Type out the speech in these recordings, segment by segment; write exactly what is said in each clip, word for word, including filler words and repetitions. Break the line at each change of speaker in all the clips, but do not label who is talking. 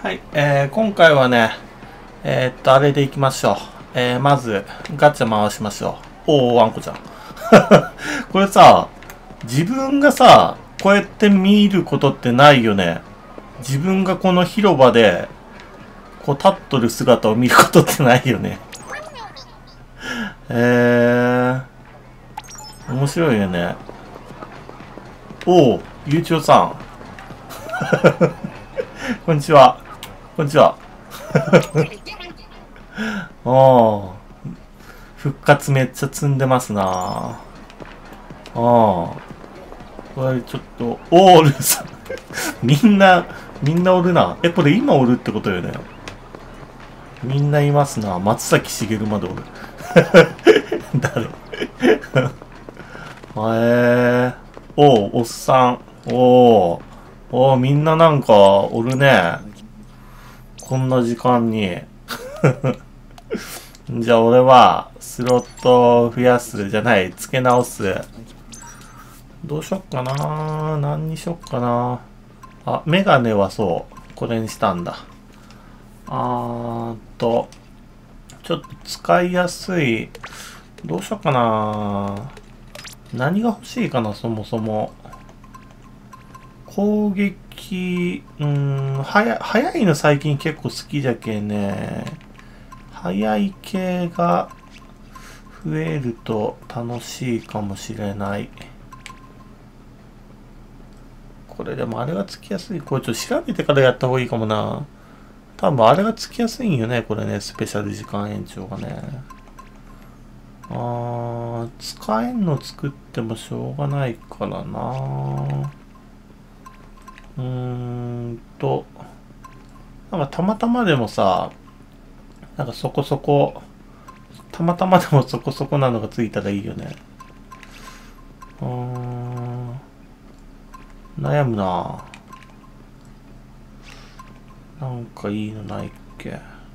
はい、えー、今回はね、えー、っと、あれでいきましょう。えー、まず、ガチャ回しましょう。おー、ワンコちゃん。これさ、自分がさ、こうやって見ることってないよね。自分がこの広場で、こう立っとる姿を見ることってないよね。えー、面白いよね。おー、ゆうちおさん。こんにちは。こんにちは。おー。復活めっちゃ積んでますなぁ。ああ。これちょっと、おー、ルーさん。みんな、みんなおるな。え、これ今おるってことよね。みんないますな。松崎しげるまでおる。誰えー。おう、おっさん。おー。おー、みんななんかおるね。こんな時間に。じゃあ俺は、スロットを増やすじゃない、付け直す。どうしよっかな、何にしよっかな。あ、メガネはそう、これにしたんだ。あーっと、ちょっと使いやすい、どうしよっかな。何が欲しいかな、そもそも。攻撃、うーん、はや、早いの最近結構好きじゃけね。早い系が増えると楽しいかもしれない。これでもあれがつきやすい。これちょっと調べてからやった方がいいかもな。多分あれがつきやすいんよね、これね、スペシャル時間延長がね。あー、使えんの作ってもしょうがないからな。うーんと、なんかたまたまでもさ、なんかそこそこ、たまたまでもそこそこなのがついたらいいよね。うーん、悩むな。なんかいいのないっけ。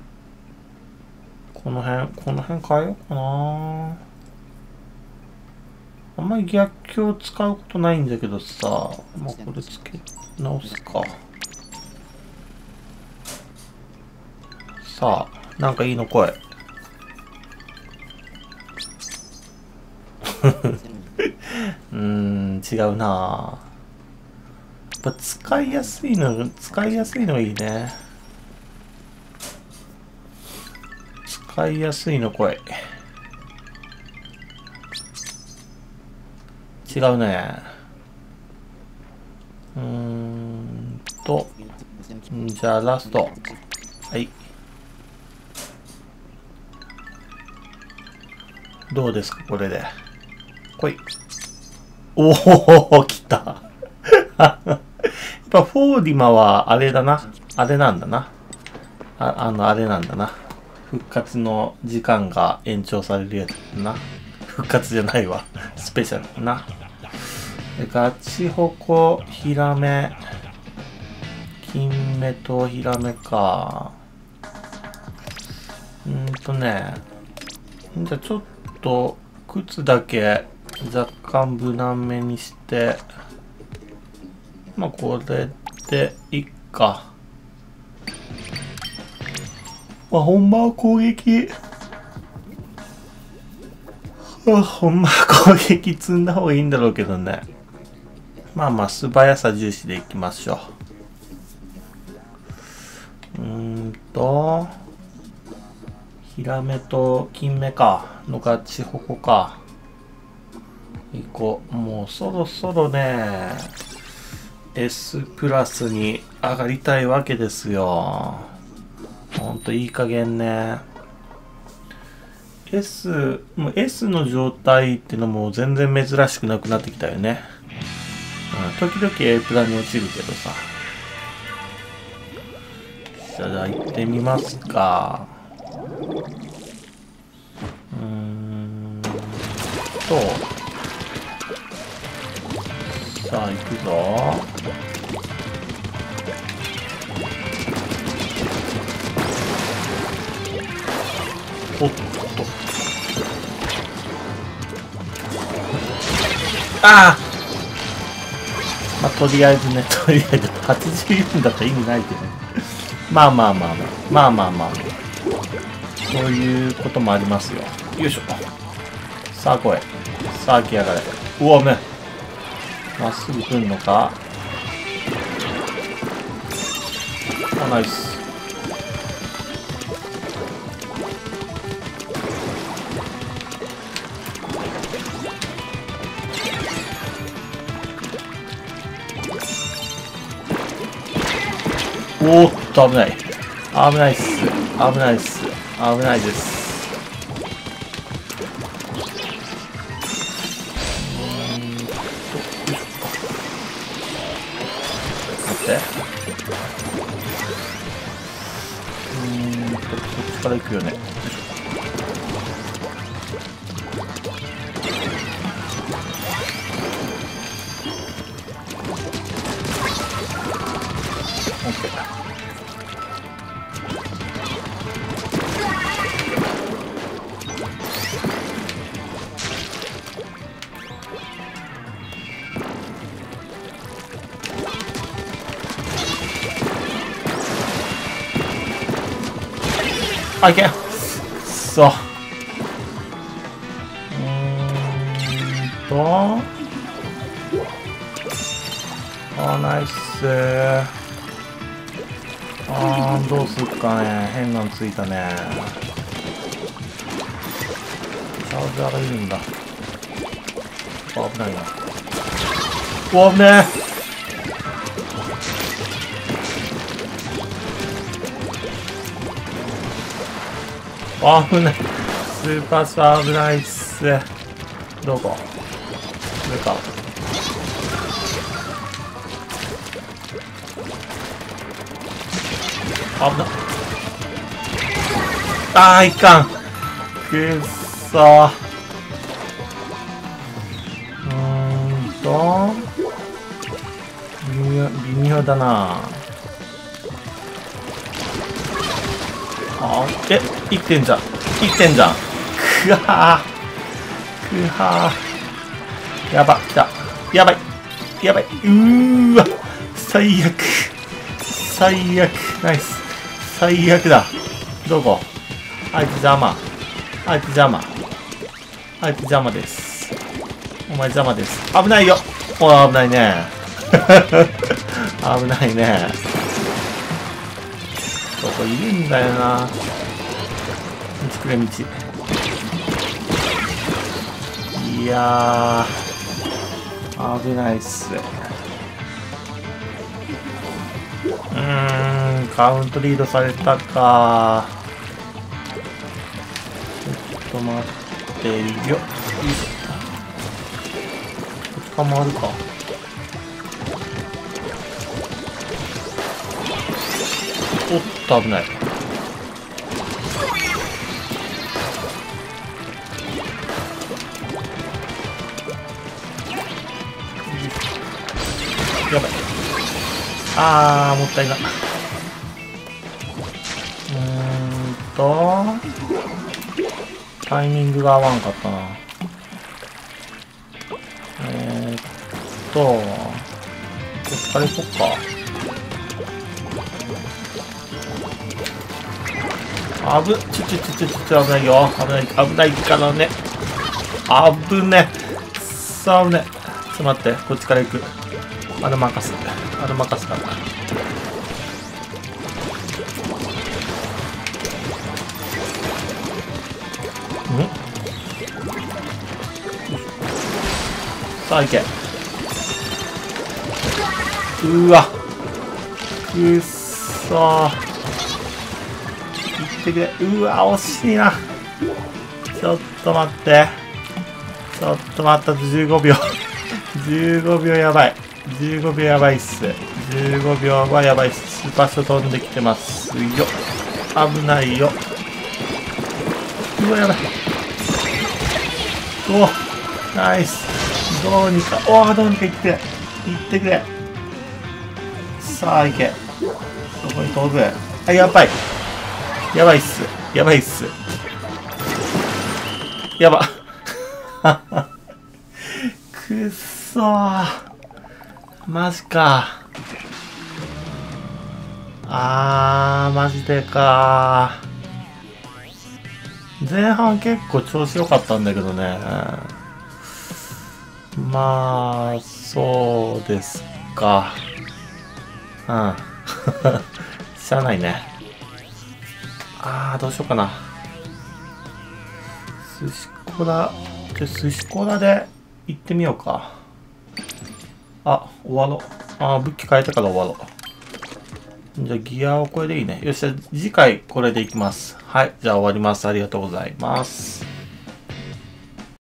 この辺、この辺変えようかな。あんまり逆境使うことないんだけどさ、まあこれつけ直すか。さあ、なんかいいの来い。うーん、違うな。やっぱ使いやすいの、使いやすいのがいいね。使いやすいの来い。違うね。うーんと、じゃあラスト。はい。どうですか、これで。来い。おお、来た。やっぱフォーディマはあれだな。あれなんだな。あ、あの、あれなんだな。復活の時間が延長されるやつだな。復活じゃないわ。スペシャルだな。ガチホコ、ヒラメ。金目とヒラメか。うんとね。じゃあちょっと、靴だけ若干無難めにして、まあこれでいっか。まあほんまは攻撃、ほんまは攻撃積んだ方がいいんだろうけどね。まあまあ素早さ重視でいきましょう。うーんと、ヒラメと金目か。のガチホコか。いこう。もうそろそろね、S プラスに上がりたいわけですよ。ほんといい加減ね。S、もう S の状態ってのも全然珍しくなくなってきたよね。うん、時々 A プラに落ちるけどさ。じゃあ行ってみますか。うーんと。さあ行くぞ。おっと。ああ、まあ、とりあえずね、とりあえずはちじゅうよんだったら意味ないけどね。 まあまあまあまあ。まあまあまあ。そういうこともありますよ。よいしょ。さあ来い。さあ来やがれ。うわ、め。まっすぐ来んのか。あ、ナイス。おーっと、危ない。危ないっす。危ないっす。危ないです。待って。うーんと、こっちから行くよね。オッケー。あ、いけん。くっそ。うーんと。あ、ナイスー。あー、どうすっかね。変なのついたね。チャージャーがいるんだ。危ないな。うわ、危ねえ。危ない。スーパースター危ないっす。どこ上か。危ない。あー、いかん。くっそー。うーんと。微妙、微妙だな。あー、え、生きてんじゃん。生きてんじゃん。くはー。くはー。やば、来た。やばい。やばい。うーわ。最悪。最悪。ナイス。最悪だ。どこ？あいつ邪魔。あいつ邪魔。あいつ邪魔です。お前邪魔です。危ないよ。おい、危ないね。危ないね。そこいるんだよな。道くれ道。いやー、危ないっす。うーん、カウントリードされたか。ちょっと待ってよ。よいしょ。こっちか回るか。おっと、危ない。やばい。あー、もったいな。うーんと、タイミングが合わんかったな。えーっと、こっから行こっか。あぶ、ちょちょちょちょちょ、危ないよ。危ない、危ないからね。危ね。くっそ、危ね。ちょっと待って、こっちから行く。あれ任す。あれ任すから。ん？さあ行け。うわ。くっそー。行ってくれ。うわ、惜しいな。ちょっと待って。ちょっと待った。じゅうごびょう。じゅうごびょうやばい。じゅうごびょうやばいっす。じゅうごびょうはやばいっす。場所飛んできてますよ。危ないよ。うわ、やばい。お、ナイス。どうにか、おお、どうにか行ってくれ。行ってくれ。さあ、行け。そこに飛ぶ。あ、やばい。やばいっす。やばいっす。やば。くっそー。マジか。あー。 あー、マジでかー。前半結構調子良かったんだけどね。まあ、そうですか。うん。しゃあないね。あー、どうしようかな。寿司コラ、じゃ寿司コラで行ってみようか。あ、終わろう。あー、武器変えてから終わろう。じゃあギアをこれでいいね。よし、じゃあ次回これでいきます。はい、じゃあ終わります。ありがとうございます。